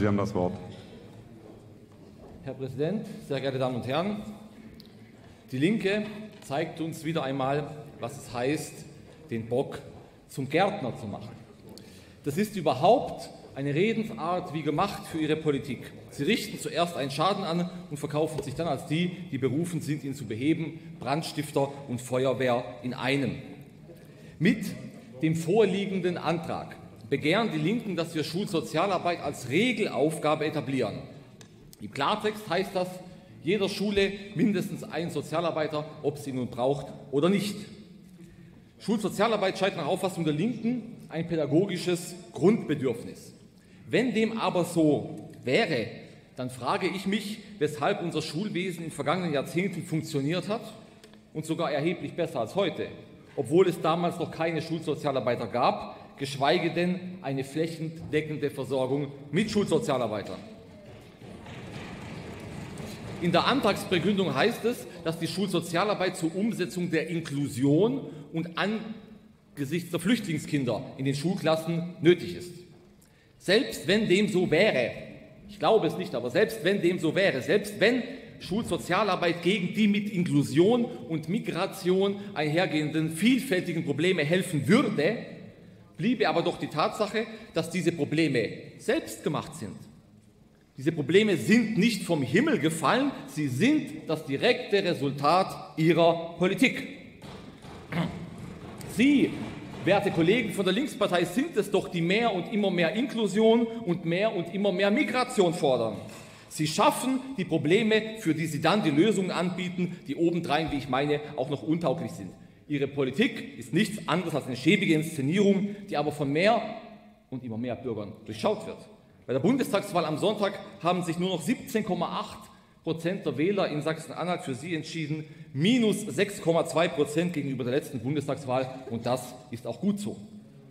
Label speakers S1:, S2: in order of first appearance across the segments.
S1: Sie haben das Wort.
S2: Herr Präsident, sehr geehrte Damen und Herren! Die Linke zeigt uns wieder einmal, was es heißt, den Bock zum Gärtner zu machen. Das ist überhaupt eine Redensart wie gemacht für ihre Politik. Sie richten zuerst einen Schaden an und verkaufen sich dann als die, die berufen sind, ihn zu beheben, Brandstifter und Feuerwehr in einem. Mit dem vorliegenden Antrag begehren die Linken, dass wir Schulsozialarbeit als Regelaufgabe etablieren. Im Klartext heißt das, jeder Schule mindestens ein Sozialarbeiter, ob sie ihn nun braucht oder nicht. Schulsozialarbeit scheint nach Auffassung der Linken ein pädagogisches Grundbedürfnis. Wenn dem aber so wäre, dann frage ich mich, weshalb unser Schulwesen in vergangenen Jahrzehnten funktioniert hat und sogar erheblich besser als heute, obwohl es damals noch keine Schulsozialarbeiter gab, geschweige denn eine flächendeckende Versorgung mit Schulsozialarbeitern. In der Antragsbegründung heißt es, dass die Schulsozialarbeit zur Umsetzung der Inklusion und angesichts der Flüchtlingskinder in den Schulklassen nötig ist. Selbst wenn dem so wäre, ich glaube es nicht, aber selbst wenn dem so wäre, selbst wenn Schulsozialarbeit gegen die mit Inklusion und Migration einhergehenden vielfältigen Probleme helfen würde, bliebe aber doch die Tatsache, dass diese Probleme selbst gemacht sind. Diese Probleme sind nicht vom Himmel gefallen, sie sind das direkte Resultat ihrer Politik. Sie, werte Kollegen von der Linkspartei, sind es doch, die mehr und immer mehr Inklusion und immer mehr Migration fordern. Sie schaffen die Probleme, für die sie dann die Lösungen anbieten, die obendrein, wie ich meine, auch noch untauglich sind. Ihre Politik ist nichts anderes als eine schäbige Inszenierung, die aber von mehr und immer mehr Bürgern durchschaut wird. Bei der Bundestagswahl am Sonntag haben sich nur noch 17,8% der Wähler in Sachsen-Anhalt für sie entschieden, minus 6,2% gegenüber der letzten Bundestagswahl, und das ist auch gut so.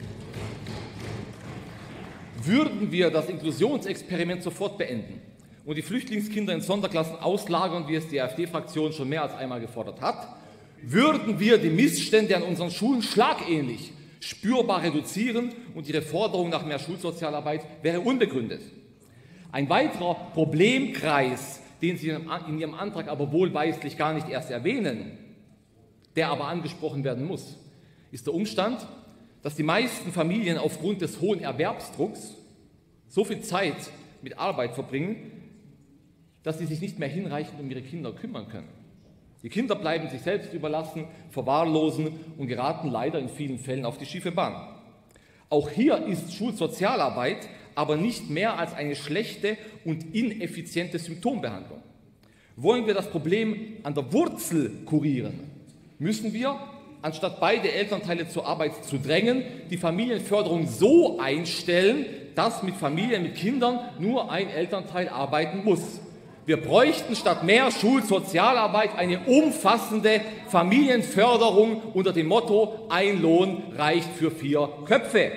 S2: Würden wir das Inklusionsexperiment sofort beenden und die Flüchtlingskinder in Sonderklassen auslagern, wie es die AfD-Fraktion schon mehr als einmal gefordert hat, würden wir die Missstände an unseren Schulen schlagähnlich spürbar reduzieren und ihre Forderung nach mehr Schulsozialarbeit wäre unbegründet. Ein weiterer Problemkreis, den Sie in Ihrem Antrag aber wohlweislich gar nicht erst erwähnen, der aber angesprochen werden muss, ist der Umstand, dass die meisten Familien aufgrund des hohen Erwerbsdrucks so viel Zeit mit Arbeit verbringen, dass sie sich nicht mehr hinreichend um ihre Kinder kümmern können. Die Kinder bleiben sich selbst überlassen, verwahrlosen und geraten leider in vielen Fällen auf die schiefe Bahn. Auch hier ist Schulsozialarbeit aber nicht mehr als eine schlechte und ineffiziente Symptombehandlung. Wollen wir das Problem an der Wurzel kurieren, müssen wir, anstatt beide Elternteile zur Arbeit zu drängen, die Familienförderung so einstellen, dass mit Familien mit Kindern nur ein Elternteil arbeiten muss. Wir bräuchten statt mehr Schulsozialarbeit eine umfassende Familienförderung unter dem Motto: ein Lohn reicht für 4 Köpfe.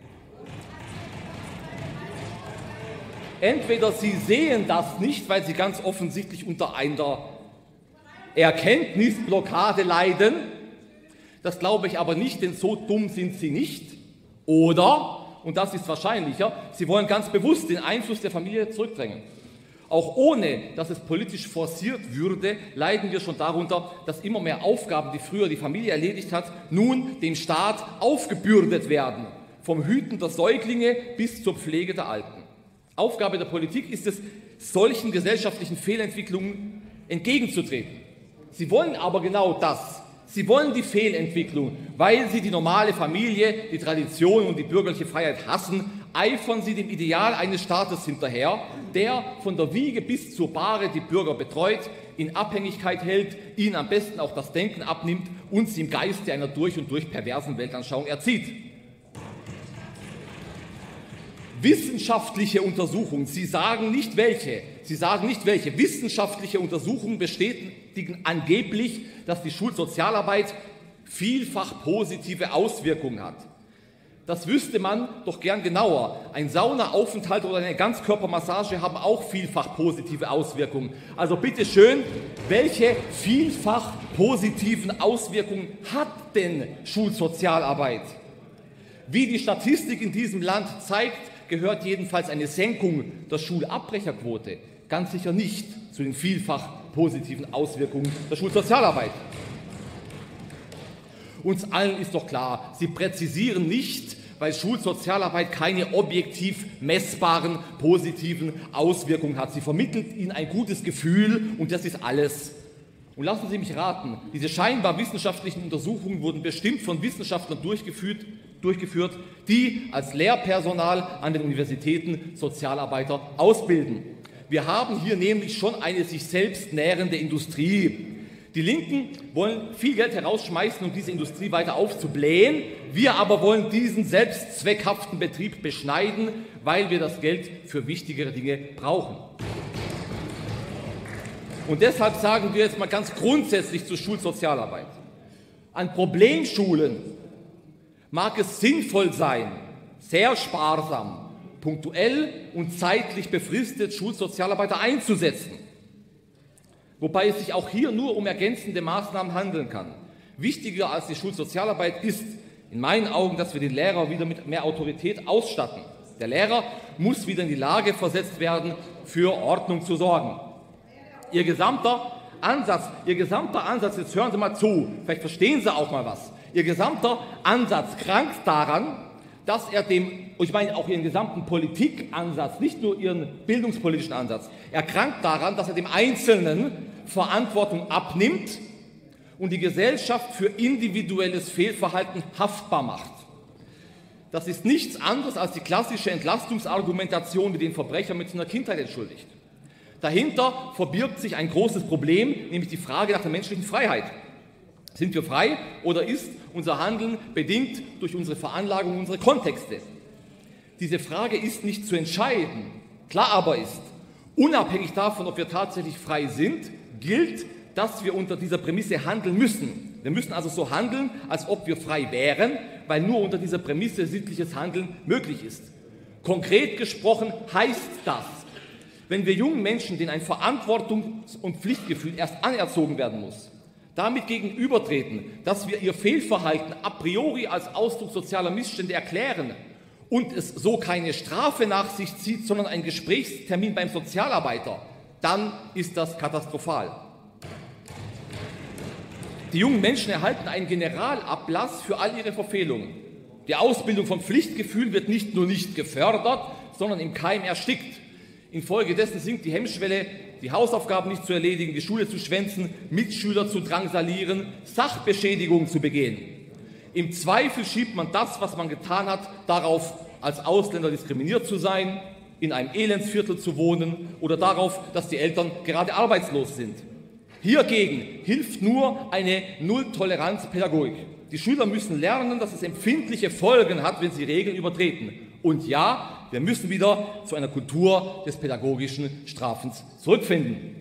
S2: Entweder Sie sehen das nicht, weil Sie ganz offensichtlich unter einer Erkenntnisblockade leiden, das glaube ich aber nicht, denn so dumm sind Sie nicht, oder, und das ist wahrscheinlicher, Sie wollen ganz bewusst den Einfluss der Familie zurückdrängen. Auch ohne, dass es politisch forciert würde, leiden wir schon darunter, dass immer mehr Aufgaben, die früher die Familie erledigt hat, nun dem Staat aufgebürdet werden, vom Hüten der Säuglinge bis zur Pflege der Alten. Aufgabe der Politik ist es, solchen gesellschaftlichen Fehlentwicklungen entgegenzutreten. Sie wollen aber genau das. Sie wollen die Fehlentwicklung, weil sie die normale Familie, die Tradition und die bürgerliche Freiheit hassen, eifern sie dem Ideal eines Staates hinterher, der von der Wiege bis zur Bahre die Bürger betreut, in Abhängigkeit hält, ihnen am besten auch das Denken abnimmt und sie im Geiste einer durch und durch perversen Weltanschauung erzieht. Wissenschaftliche Untersuchungen, Sie sagen nicht welche, wissenschaftliche Untersuchungen bestätigen angeblich, dass die Schulsozialarbeit vielfach positive Auswirkungen hat. Das wüsste man doch gern genauer. Ein Saunaaufenthalt oder eine Ganzkörpermassage haben auch vielfach positive Auswirkungen. Also bitte schön, welche vielfach positiven Auswirkungen hat denn Schulsozialarbeit? Wie die Statistik in diesem Land zeigt, gehört jedenfalls eine Senkung der Schulabbrecherquote ganz sicher nicht zu den vielfach positiven Auswirkungen der Schulsozialarbeit. Uns allen ist doch klar, Sie präzisieren nicht, weil Schulsozialarbeit keine objektiv messbaren positiven Auswirkungen hat. Sie vermittelt Ihnen ein gutes Gefühl und das ist alles. Und lassen Sie mich raten, diese scheinbar wissenschaftlichen Untersuchungen wurden bestimmt von Wissenschaftlern durchgeführt, die als Lehrpersonal an den Universitäten Sozialarbeiter ausbilden. Wir haben hier nämlich schon eine sich selbst nährende Industrie. Die Linken wollen viel Geld herausschmeißen, um diese Industrie weiter aufzublähen. Wir aber wollen diesen selbstzweckhaften Betrieb beschneiden, weil wir das Geld für wichtigere Dinge brauchen. Und deshalb sagen wir jetzt mal ganz grundsätzlich zur Schulsozialarbeit. An Problemschulen mag es sinnvoll sein, sehr sparsam, punktuell und zeitlich befristet Schulsozialarbeiter einzusetzen. Wobei es sich auch hier nur um ergänzende Maßnahmen handeln kann. Wichtiger als die Schulsozialarbeit ist in meinen Augen, dass wir den Lehrer wieder mit mehr Autorität ausstatten. Der Lehrer muss wieder in die Lage versetzt werden, für Ordnung zu sorgen. Ihr gesamter Ansatz, jetzt hören Sie mal zu, vielleicht verstehen Sie auch mal was. Ihr gesamter Ansatz krankt daran, dass er ich meine auch Ihren gesamten Politikansatz, nicht nur Ihren bildungspolitischen Ansatz, er krankt daran, dass er dem Einzelnen Verantwortung abnimmt und die Gesellschaft für individuelles Fehlverhalten haftbar macht. Das ist nichts anderes als die klassische Entlastungsargumentation, die den Verbrecher mit seiner Kindheit entschuldigt. Dahinter verbirgt sich ein großes Problem, nämlich die Frage nach der menschlichen Freiheit. Sind wir frei oder ist unser Handeln bedingt durch unsere Veranlagung, unsere Kontexte? Diese Frage ist nicht zu entscheiden. Klar aber ist, unabhängig davon, ob wir tatsächlich frei sind, gilt, dass wir unter dieser Prämisse handeln müssen. Wir müssen also so handeln, als ob wir frei wären, weil nur unter dieser Prämisse sittliches Handeln möglich ist. Konkret gesprochen heißt das, wenn wir jungen Menschen, denen ein Verantwortungs- und Pflichtgefühl erst anerzogen werden muss, damit gegenübertreten, dass wir ihr Fehlverhalten a priori als Ausdruck sozialer Missstände erklären und es so keine Strafe nach sich zieht, sondern ein Gesprächstermin beim Sozialarbeiter, dann ist das katastrophal. Die jungen Menschen erhalten einen Generalablass für all ihre Verfehlungen. Die Ausbildung vom Pflichtgefühl wird nicht nur nicht gefördert, sondern im Keim erstickt. Infolgedessen sinkt die Hemmschwelle, die Hausaufgaben nicht zu erledigen, die Schule zu schwänzen, Mitschüler zu drangsalieren, Sachbeschädigungen zu begehen. Im Zweifel schiebt man das, was man getan hat, darauf, als Ausländer diskriminiert zu sein, in einem Elendsviertel zu wohnen oder darauf, dass die Eltern gerade arbeitslos sind. Hiergegen hilft nur eine Null-Toleranz-Pädagogik. Die Schüler müssen lernen, dass es empfindliche Folgen hat, wenn sie Regeln übertreten. Und ja, wir müssen wieder zu einer Kultur des pädagogischen Strafens zurückfinden.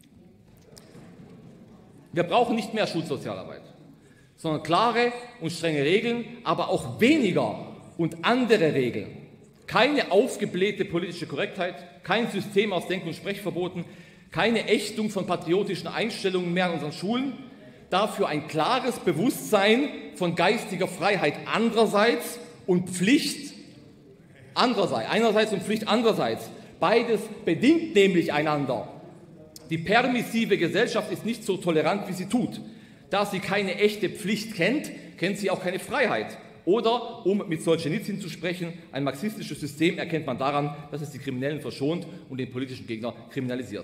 S2: Wir brauchen nicht mehr Schulsozialarbeit, sondern klare und strenge Regeln, aber auch weniger und andere Regeln. Keine aufgeblähte politische Korrektheit, kein System aus Denk- und Sprechverboten, keine Ächtung von patriotischen Einstellungen mehr an unseren Schulen, dafür ein klares Bewusstsein von geistiger Freiheit andererseits und Pflicht andererseits. Einerseits und Pflicht andererseits. Beides bedingt nämlich einander. Die permissive Gesellschaft ist nicht so tolerant, wie sie tut. Da sie keine echte Pflicht kennt, kennt sie auch keine Freiheit. Oder, um mit Solzhenitsyn zu sprechen, ein marxistisches System erkennt man daran, dass es die Kriminellen verschont und den politischen Gegner kriminalisiert.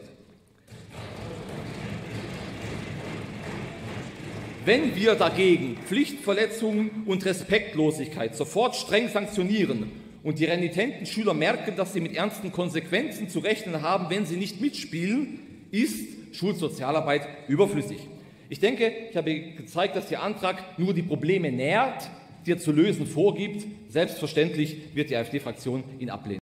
S2: Wenn wir dagegen Pflichtverletzungen und Respektlosigkeit sofort streng sanktionieren und die renitenten Schüler merken, dass sie mit ernsten Konsequenzen zu rechnen haben, wenn sie nicht mitspielen, ist Schulsozialarbeit überflüssig. Ich denke, ich habe gezeigt, dass der Antrag nur die Probleme nährt, die er zu lösen vorgibt. Selbstverständlich wird die AfD-Fraktion ihn ablehnen.